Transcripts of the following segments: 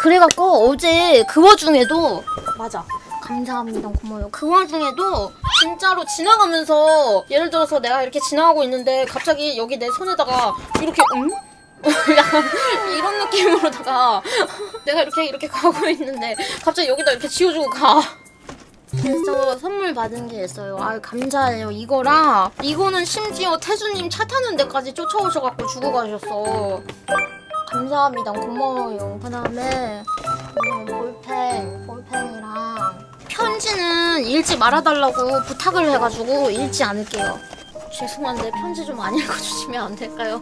그래갖고 어제 그 와중에도 맞아. 감사합니다. 고마워요. 그 와중에도 진짜로 지나가면서 예를 들어서 내가 이렇게 지나가고 있는데 갑자기 여기 내 손에다가 이렇게 약간 이런 느낌으로다가 내가 이렇게 가고 있는데 갑자기 여기다 이렇게 지워주고 가. 그래서 선물 받은 게 있어요. 아유 감사해요. 이거는 심지어 태주님 차 타는 데까지 쫓아오셔갖고 주고 가셨어. 감사합니다. 고마워요. 그 다음에 볼펜이랑 편지는 읽지 말아달라고 부탁을 해가지고 읽지 않을게요. 죄송한데 편지 좀 안 읽어주시면 안 될까요?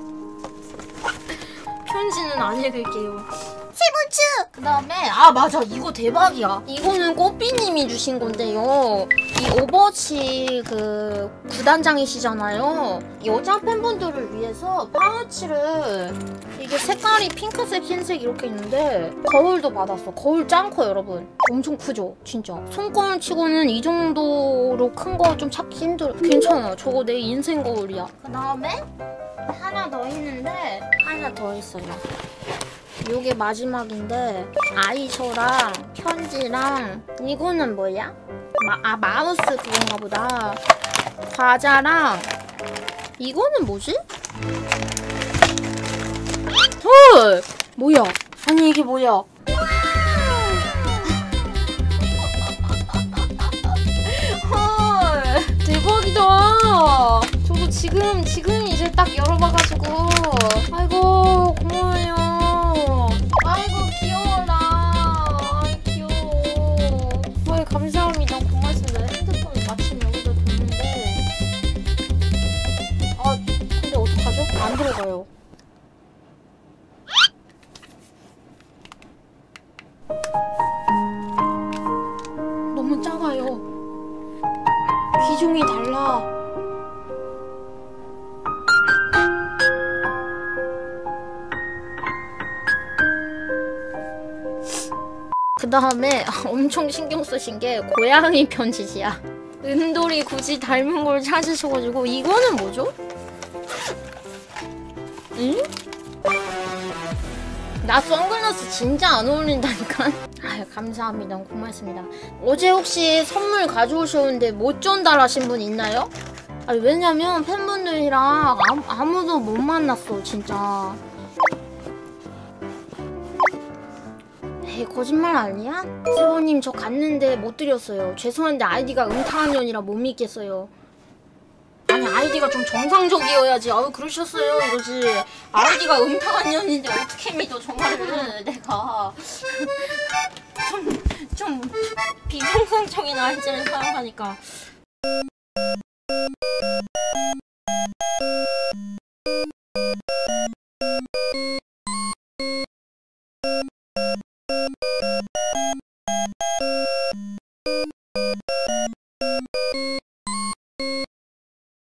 편지는 안 읽을게요. 세번츠! 그 다음에 맞아 이거 대박이야. 이거는 꽃비님이 주신 건데요. 이 오버워치 그 구단장이시잖아요. 여자 팬분들을 위해서 파우치를 이게 색깔이 핑크색, 흰색 이렇게 있는데 거울도 받았어. 거울 짱 커 여러분. 엄청 크죠? 진짜. 손거울 치고는 이 정도로 큰 거 좀 찾기 힘들어. 괜찮아. 저거 내 인생 거울이야. 그 다음에 하나 더 있는데 하나 더 있어요. 요게 마지막인데 아이셔랑 편지랑 이거는 뭐야? 마우스 그건가 보다. 과자랑 이거는 뭐지? 헐! 뭐야? 아니 이게 뭐야? 헐! 대박이다! 저도 지금 이제 딱 열어봐가지고 아이고 고마워요. 아이고 귀여워라. 아이 귀여워. 아이 감사합니다. 고맙습니다. 핸드폰 마침 여기다 뒀는데 근데 어떡하죠? 안 들어가요. 너무 작아요. 비중이 달라. 그 다음에 엄청 신경 쓰신 게 고양이 편지지야. 은돌이 굳이 닮은 걸 찾으셔가지고 이거는 뭐죠? 응? 나 선글라스 진짜 안 어울린다니까? 아유 감사합니다. 고맙습니다. 어제 혹시 선물 가져오셨는데 못 전달하신 분 있나요? 왜냐면 팬분들이랑 아무도 못 만났어 진짜. 에이 거짓말 아니야? 세번님 저 갔는데 못 드렸어요. 죄송한데 아이디가 음탕한년이라 못 믿겠어요. 아니 아이디가 좀 정상적이어야지. 그러셨어요 이러지. 아이디가 음탕한년인데 어떻게 믿어 정말은. 내가 좀 비정상적인 아이디를 사용하니까.